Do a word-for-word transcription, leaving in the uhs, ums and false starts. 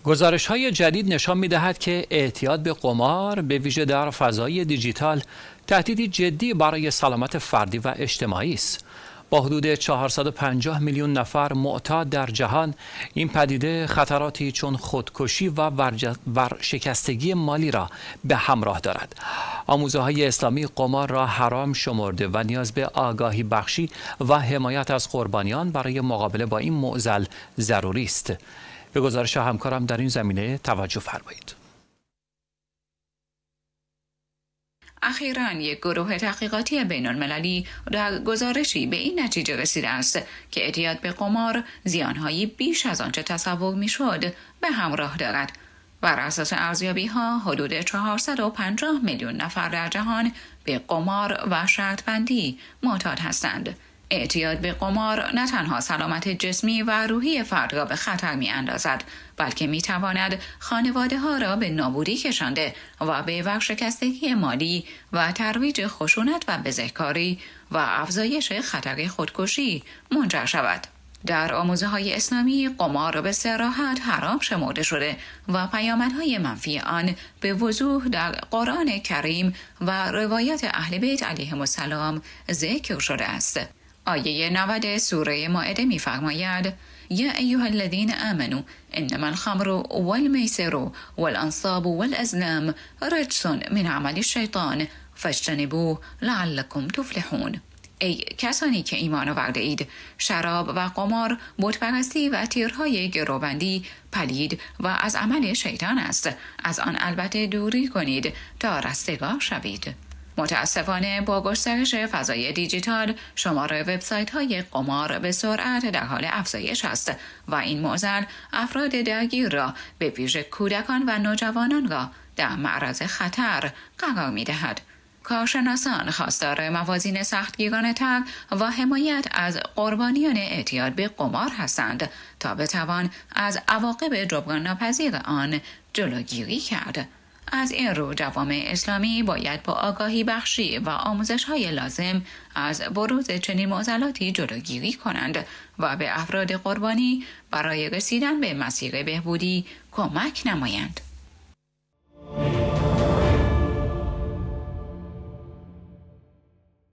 گزارش‌های جدید نشان می‌دهد که اعتیاد به قمار به ویژه در فضای دیجیتال تهدیدی جدی برای سلامت فردی و اجتماعی است. با حدود چهارصد و پنجاه میلیون نفر معتاد در جهان، این پدیده خطراتی چون خودکشی و ورشکستگی مالی را به همراه دارد. آموزه‌های اسلامی قمار را حرام شمرده و نیاز به آگاهی بخشی و حمایت از قربانیان برای مقابله با این معضل ضروری است. به گزارش همکارم در این زمینه توجه فرمایید. اخیراً یک گروه تحقیقاتی بین‌المللی در گزارشی به این نتیجه رسیده است که اعتیاد به قمار زیانهایی بیش از آنچه تصور میشد به همراه دارد. بر اساس ارزیابی‌ها حدود چهارصد و پنجاه میلیون نفر در جهان به قمار و شرط بندی معتاد هستند. اعتیاد به قمار نه تنها سلامت جسمی و روحی فرد را به خطر می اندازد، بلکه می تواند خانواده ها را به نابودی کشانده و به ورشکستگی مالی و ترویج خشونت و بزهکاری و افزایش خطر خودکشی منجر شود. در آموزه‌های اسلامی قمار به صراحت حرام شمرده شده و پیامدهای منفی آن به وضوح در قرآن کریم و روایات اهل بیت علیهم السلام ذکر شده است. آیه نود سوره مائده می‌فرماید: یا ایها الذین آمنوا انما الخمر والمیسر والانصاب والازلام رجس من عمل الشیطان فاجتنبوه لعلکم تفلحون. ای کسانی که ایمان آورده اید، شراب و قمار، بت‌پرستی و تیرهای گروبندی پلید و از عمل شیطان است. از آن البته دوری کنید تا رستگار شوید. متاسفانه با گسترش فضای دیجیتال شمار وبسایت‌های قمار به سرعت در حال افزایش است و این معضل افراد درگیر را به ویژه کودکان و نوجوانان را در معرض خطر قرار می‌دهد. کارشناسان خواستار موازین سختگیرانه‌تر و حمایت از قربانیان اعتیاد به قمار هستند تا بتوان از عواقب جبران ناپذیر آن جلوگیری کرد. از این رو جوامع اسلامی باید با آگاهی بخشی و آموزش‌های لازم از بروز چنین معضلاتی جلوگیری کنند و به افراد قربانی برای رسیدن به مسیر بهبودی کمک نمایند.